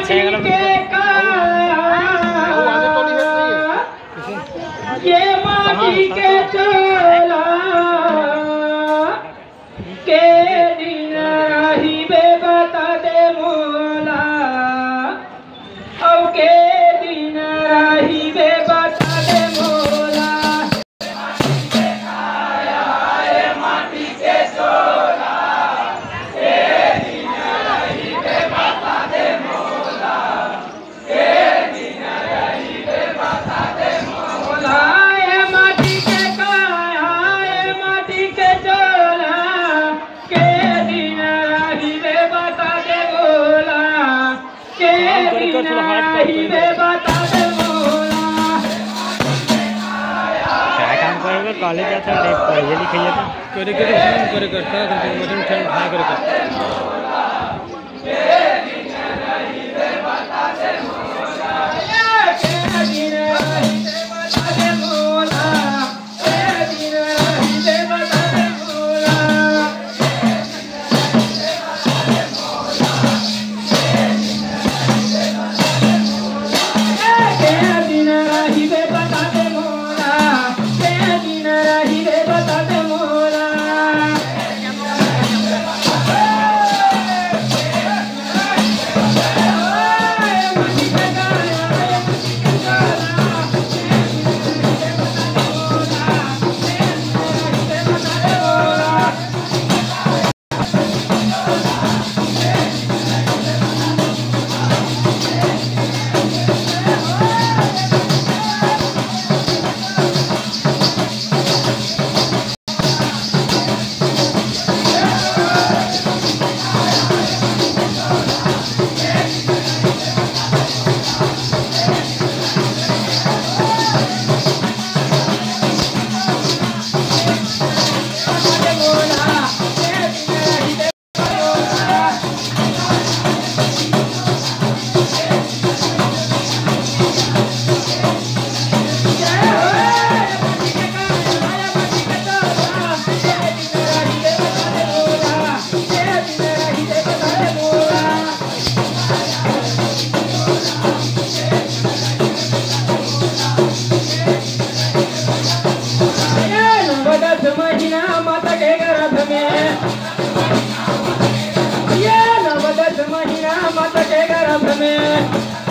माटी के काया, ये माटी के चोला के दिन रही बे बता दे मोला, औ के दिन रही बे बता दे मोला। कॉलेज जाता है पढ़ाई लिखाई तो करे करे करे करता है तो ठंड उठा करे करता महीना मत के गर्भ में